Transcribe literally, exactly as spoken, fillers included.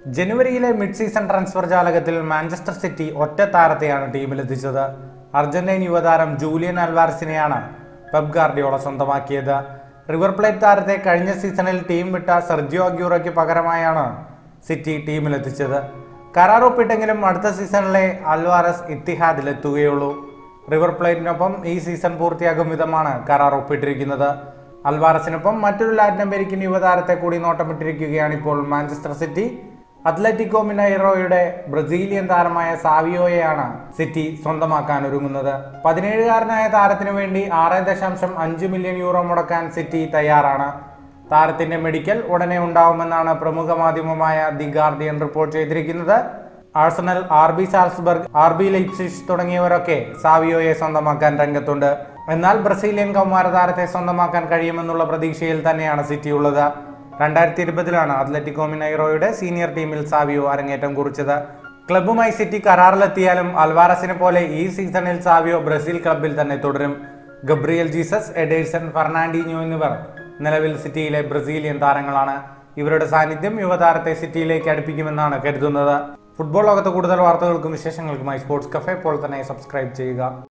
ജനുവരിയിലെ mid season transfer ജാലകത്തിൽ Manchester City ഒറ്റ താരത്തെയാണ് ടീമിലെത്തിച്ചത്. അർജന്റീൻ യുവതാരം ജൂലിയൻ അൽവാരസിനെയാണ് പെപ് ഗാർഡിയോള സ്വന്തമാക്കിയത്. റിവർ പ്ലേറ്റ് താരത്തെ കഴിഞ്ഞ സീസണിൽ ടീം വിട്ട സെർജിയോ അഗ്യൂറോയ്ക്ക് പകരമായാണ് സിറ്റി ടീമിലെത്തിച്ചത്. കരാർ ഒപ്പിട്ടെങ്കിലും അടുത്ത സീസണിലെ അൽവാരസ് ഇത്തിഹാദിലെത്തുകയുള്ളൂ. റിവർ പ്ലേറ്റിനൊപ്പം ഈ സീസൺ പൂർത്തിയാകും വിധമാണ് കരാർ ഒപ്പിട്ടിരിക്കുന്നത്. അൽവാരസിനൊപ്പം മറ്റൊരു ലാറ്റിൻ അമേരിക്കൻ യുവതാരത്തെ കൂടി നോട്ടമിട്ടിരിക്കുകയാണ് ഇപ്പോൾ മാഞ്ചസ്റ്റർ സിറ്റി. അത്ലറ്റിക്കോ മിനൈറോയുടെ ബ്രസീലിയൻ താരമായ സാവിയോയെയാണ് സിറ്റി സ്വന്തമാക്കാൻ ഒരുങ്ങുന്നത്. പതിനേഴുകാരനായ താരത്തിനു വേണ്ടി ആറ് ദശാംശം അഞ്ച് മില്യൺ യൂറോ മുടക്കാൻ സിറ്റി തയ്യാറാണ്. താരത്തിന്റെ മെഡിക്കൽ ഉടനെ ഉണ്ടാവുമെന്നാണ് പ്രമുഖ മാധ്യമമായ ദി ഗാർഡിയൻ റിപ്പോർട്ട് ചെയ്തിരിക്കുന്നത്. Arsenal, R B Salzburg, R B Leipzig തുടങ്ങിയവരൊക്കെ സാവിയോയെ സ്വന്തമാക്കാൻ രംഗത്തുണ്ട്. എന്നാൽ ബ്രസീലിയൻ കൗമാര താരത്തെ സ്വന്തമാക്കാൻ കഴിയുമെന്നുള്ള പ്രതീക്ഷയിൽ തന്നെയാണ് സിറ്റി ഉള്ളത്. രണ്ടായിരത്തി ഇരുപതിലാണ് അത്ലറ്റിക്കോ മിനൈറോയുടെ സീനിയർ ടീമിൽ സാവിയോ അരങ്ങേറ്റം കുറിച്ചത്. ക്ലബ്ബുമായി സിറ്റി കരാറിലെത്തിയാലും അൽവാരസിനെ പോലെ ഈ സീസണിൽ സാവിയോ ബ്രസീൽ ക്ലബ്ബിൽ തന്നെ തുടരും. ഗബ്രിയൽ ജീസസ്, എഡേഴ്സൺ, ഫെർണാണ്ടിഞ്ഞോ എന്നിവർ നിലവിൽ സിറ്റിയിലെ ബ്രസീലിയൻ താരങ്ങളാണ്. ഇവരുടെ സാന്നിധ്യം യുവതാരത്തെ സിറ്റിയിലേക്ക് അടുപ്പിക്കുമെന്നാണ് കരുതുന്നത്. ഫുട്ബോൾ ലോകത്ത് കൂടുതൽ വാർത്തകൾക്കും വിശേഷങ്ങൾക്കുമായി സ്പോർട്സ് കഫേ ഇപ്പോൾ തന്നെ സബ്സ്ക്രൈബ് ചെയ്യുക.